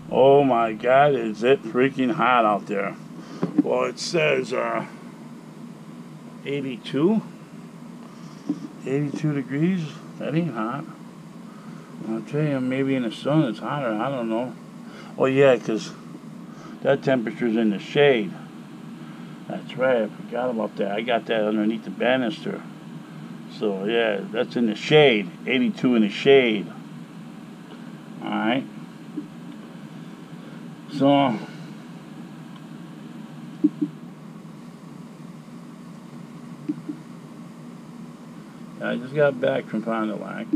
Oh my God, is it freaking hot out there? Well, it says 82, 82 degrees. That ain't hot. I'll tell you, maybe in the sun it's hotter. I don't know. Oh yeah, 'cause that temperature's in the shade. That's right. I forgot about that. I got that underneath the banister. So yeah, that's in the shade. 82 in the shade. All right. So I just got back from Fond du Lac.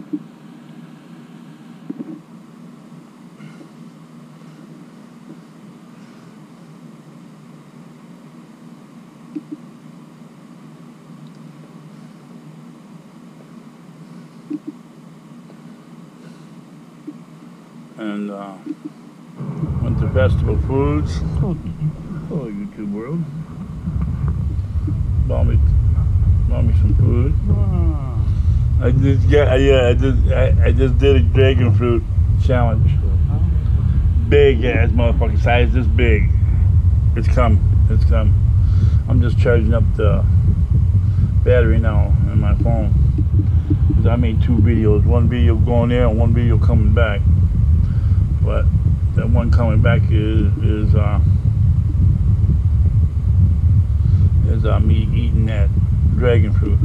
And went to Festival Foods. Oh, YouTube world. Bought me some food. I just got I just did a dragon fruit challenge. Big ass motherfucking size, this big. It's come. I'm just charging up the battery now in my phone. 'Cause I made 2 videos. One video going there and one video coming back. But that one coming back is me eating that dragon fruit.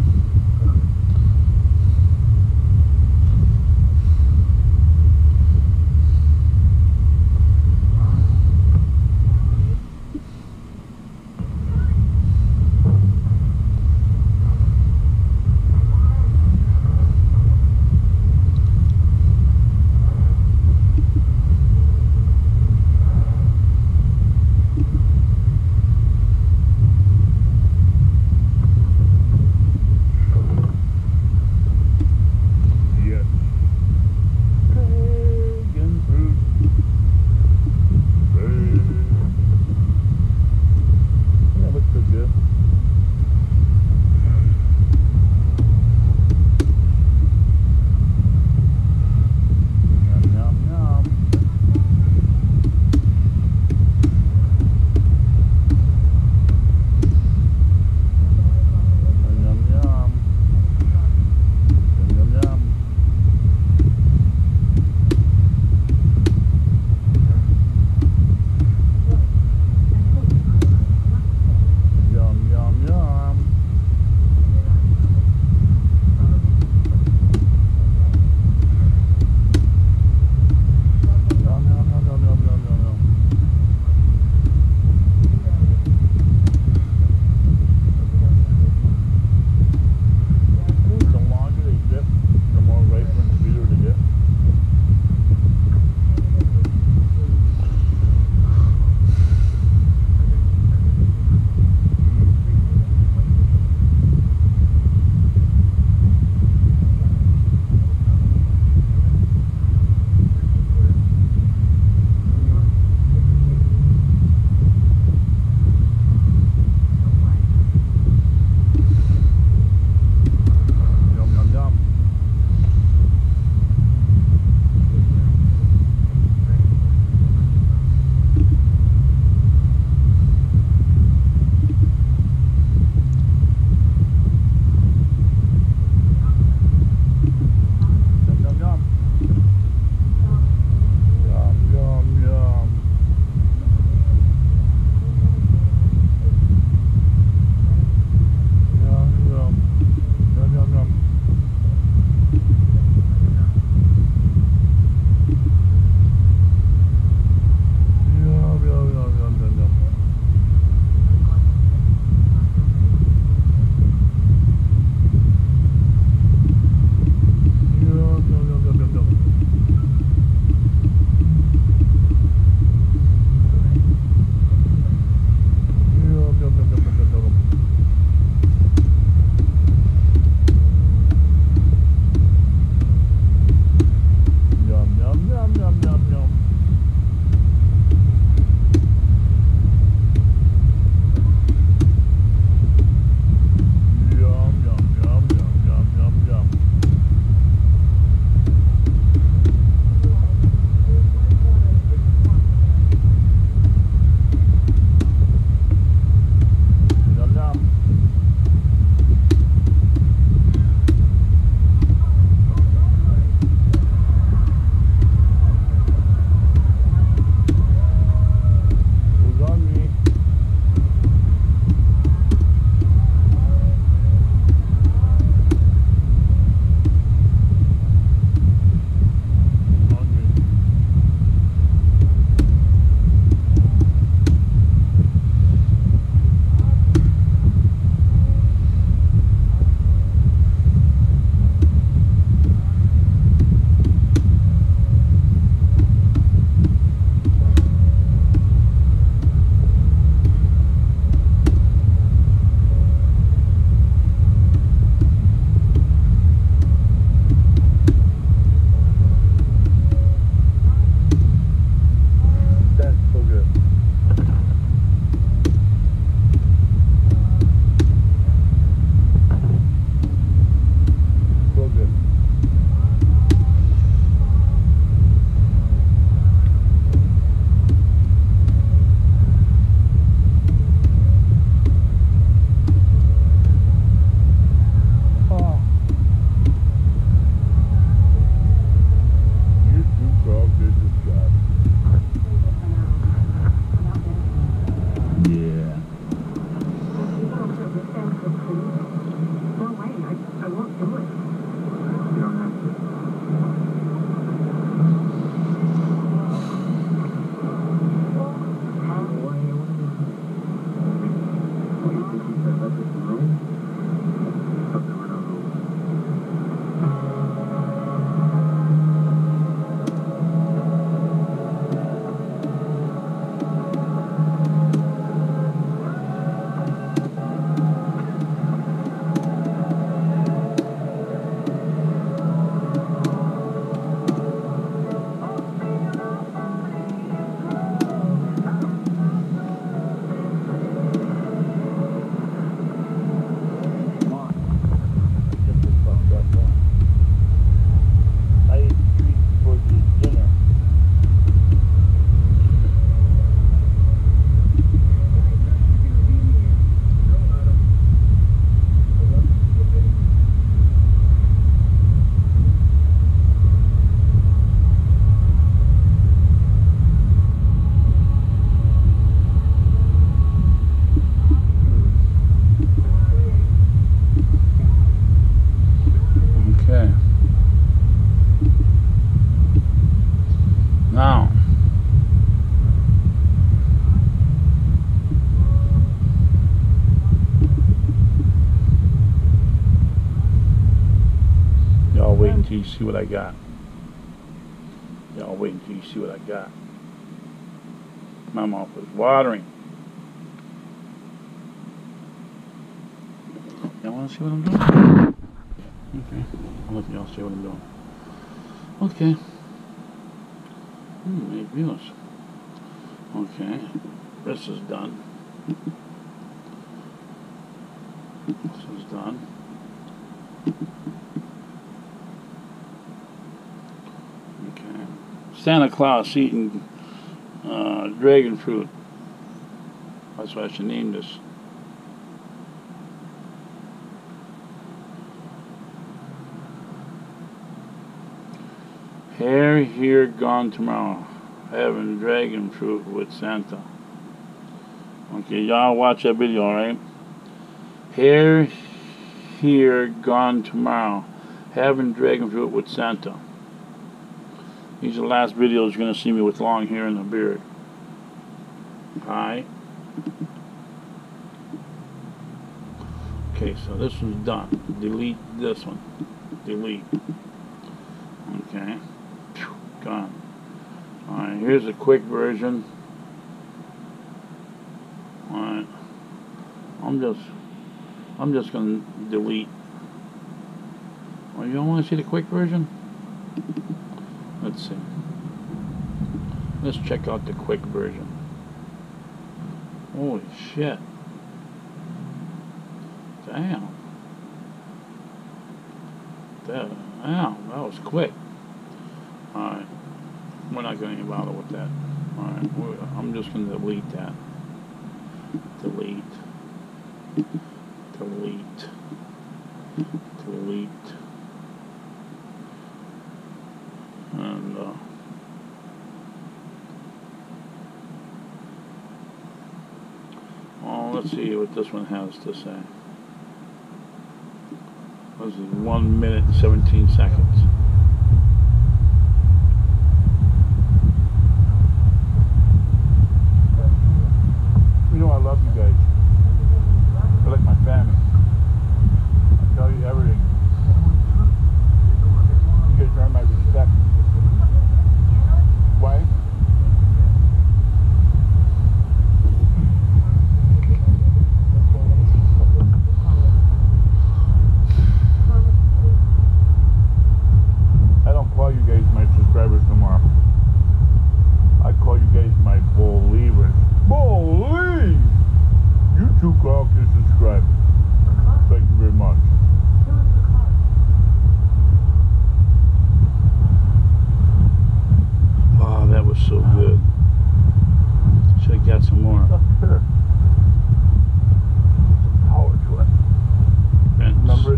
you see what I got. Y'all wait until you see what I got. My mouth is watering. Y'all want to see what I'm doing? Okay. I'll let y'all see what I'm doing. Okay. Make views. Okay. This is done. This is done. Okay. Santa Claus eating dragon fruit. That's what I should name this. Hair here, gone tomorrow. Having dragon fruit with Santa. Okay, y'all watch that video, alright? Hair here, gone tomorrow. Having dragon fruit with Santa. These are the last videos you're going to see me with long hair and a beard. Alright? Okay, so this one's done. Delete this one. Delete. Okay. Gone. Alright, here's a quick version. Alright. I'm just gonna delete. Oh, you don't want to see the quick version? Let's see. Let's check out the quick version. Holy shit. Damn. Damn, that was quick. Alright. We're not going to bother with that. Alright, I'm just going to delete that. Delete. Delete. Delete. And, well, let's see what this one has to say. This is 1 minute and 17 seconds. You know I love you guys. You're like my family. I tell you everything. You guys earn my respect. Why? I don't call you guys my subscribers no more. I call you guys my believers. Believe! You too, Carl, can subscribe. Thank you very much. Oh, that was so good. Should have got some more. Up here. Power to it. Remember it?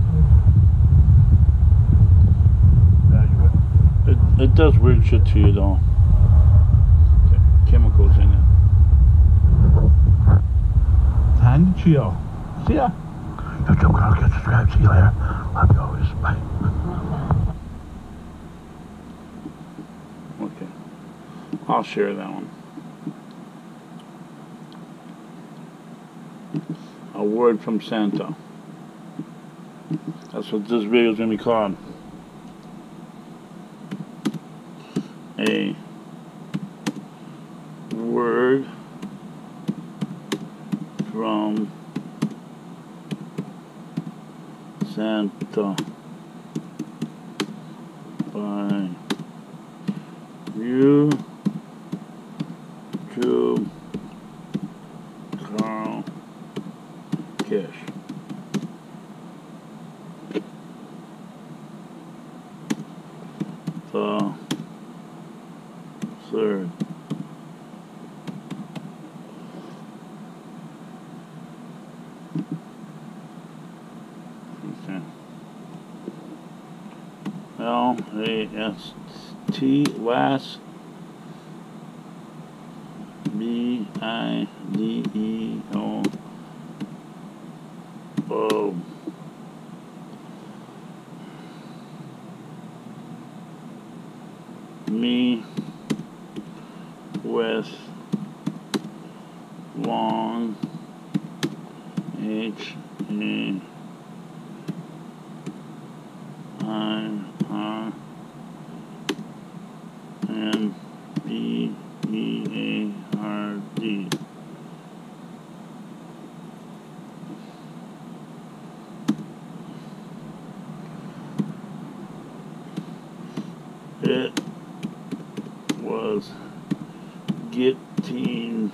It does weird shit to you though. Chemicals in it. Time to chill. See ya. YouTube girl, get subscribed. See you later. Love you always. Bye. Okay. I'll share that one. A word from Santa. That's what this video is going to be called. A word from Santa by YouTube Carl Kish. The third. Okay. L-A-S-T last B-I-D-E-O O me with long H-A-I-I N-B-E-A-R-D. It was getting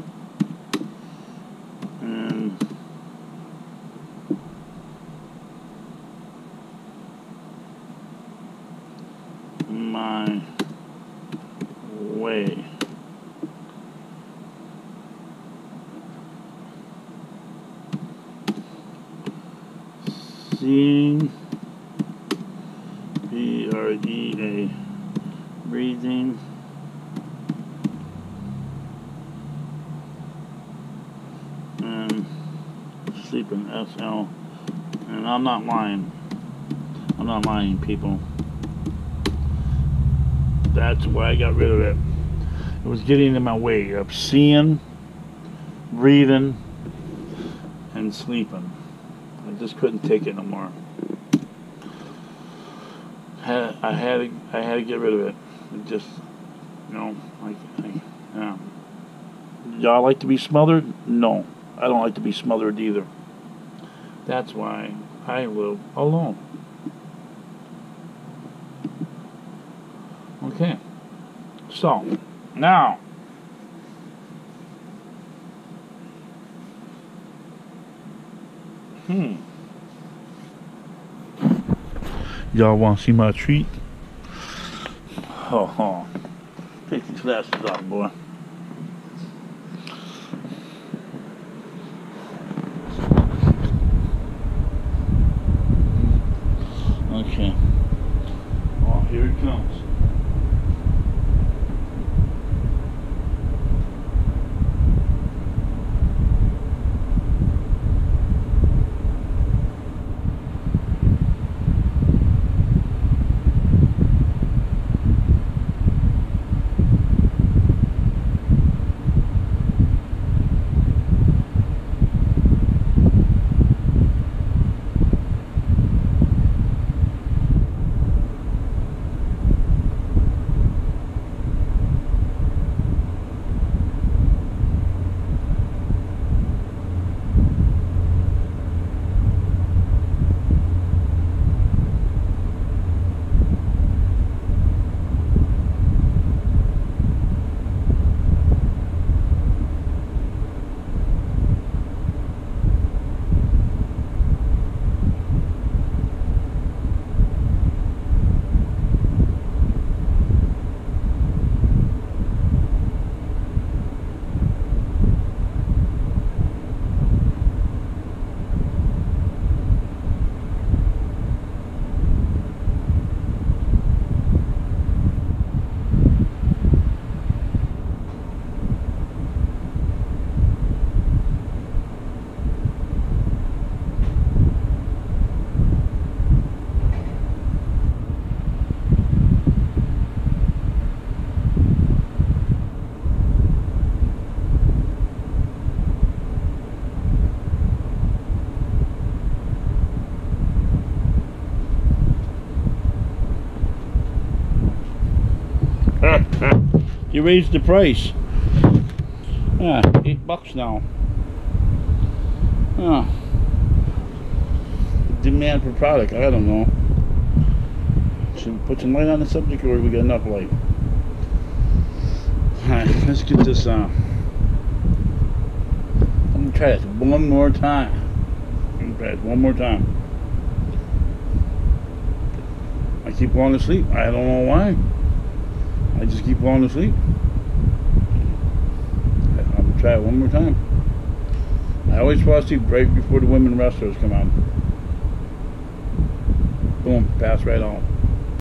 in my way. Seeing, B-R-E-A, breathing, and sleeping, S-L, and I'm not lying. I'm not lying, people. That's why I got rid of it. It was getting in my way of seeing, breathing, and sleeping. I just couldn't take it no more. I had to get rid of it. It just, you know, yeah. Y'all like to be smothered? No, I don't like to be smothered either. That's why I live alone. Okay, so now y'all want to see my treat? Oh, take these glasses off, boy. Okay. Oh, here it comes. You raised the price. Yeah, $8 now. Demand for product, I don't know. Should we put some light on the subject, or we got enough light? Alright, let's get this on. I'm gonna try this one more time. I keep falling asleep. I don't know why. I just keep falling asleep. I'm gonna try it one more time. I always fall asleep right before the women wrestlers come out. Boom, pass right on.